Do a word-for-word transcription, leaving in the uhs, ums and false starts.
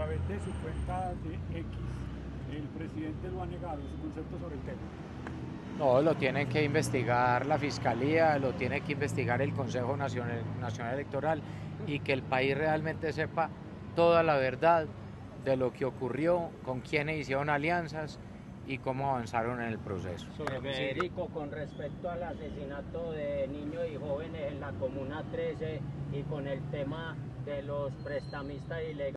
través de su cuenta de X, el presidente lo ha negado, su concepto sobre el tema. No, lo tiene que investigar la Fiscalía, lo tiene que investigar el Consejo Nacional, Nacional Electoral y que el país realmente sepa toda la verdad de lo que ocurrió, con quiénes hicieron alianzas y cómo avanzaron en el proceso. Sobre Federico, con respecto al asesinato de niños y jóvenes en la Comuna trece y con el tema de los prestamistas ilegales.